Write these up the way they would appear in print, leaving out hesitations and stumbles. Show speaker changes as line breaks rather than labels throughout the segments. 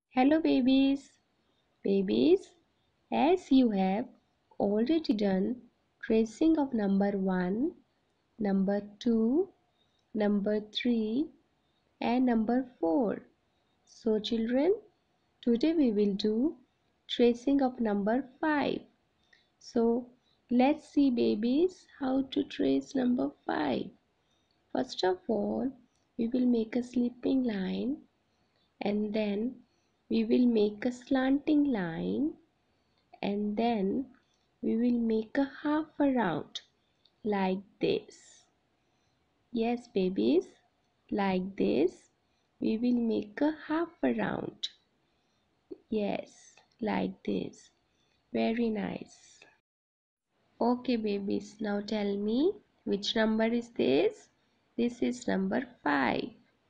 Hello babies. Babies, as you have already done tracing of number 1, number 2, number 3 and number 4. So children, today we will do tracing of number 5. So let's see babies how to trace number 5. First of all, we will make a sleeping line and then we will make a slanting line and then we will make a half a round like this. Yes babies, like this we will make a half a round. Yes, like this. Very nice. Okay babies, now tell me which number is this? This is number 5.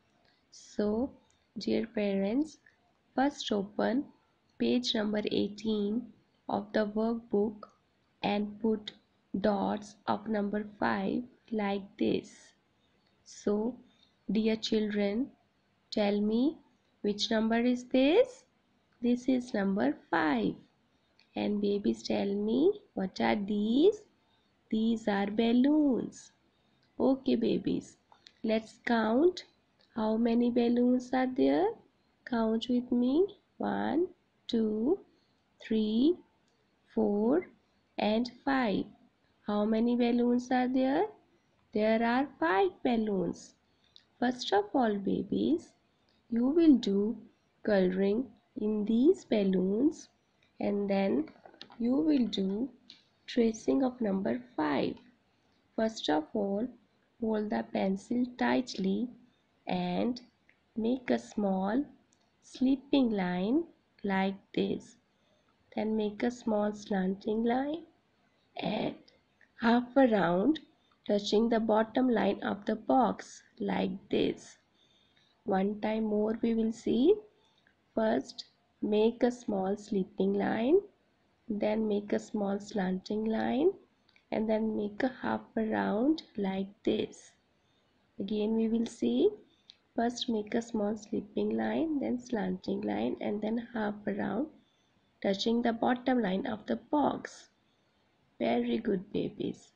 So dear parents, first open page number 18 of the workbook and put dots of number 5 like this. So, dear children, tell me which number is this? This is number 5. And babies tell me what are these? These are balloons. Okay babies, let's count how many balloons are there. Count with me. 1, 2, 3, 4 and 5. How many balloons are there? There are 5 balloons. First of all babies, you will do coloring in these balloons and then you will do tracing of number 5. First of all, hold the pencil tightly and make a small sleeping line like this. Then make a small slanting line and half a round touching the bottom line of the box like this. One time more we will see. First make a small sleeping line, then make a small slanting line and then make a half a round like this. Again we will see. First make a small sleeping line, then slanting line and then half a round touching the bottom line of the box. Very good babies.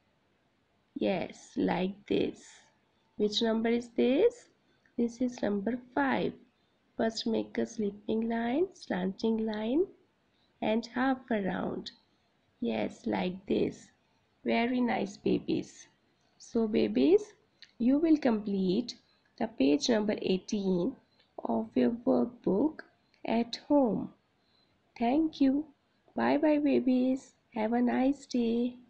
Yes, like this. Which number is this? This is number 5. First make a sleeping line, slanting line and half a round. Yes, like this. Very nice babies. So babies, you will complete the page number 18 of your workbook at home. Thank you. Bye bye babies. Have a nice day.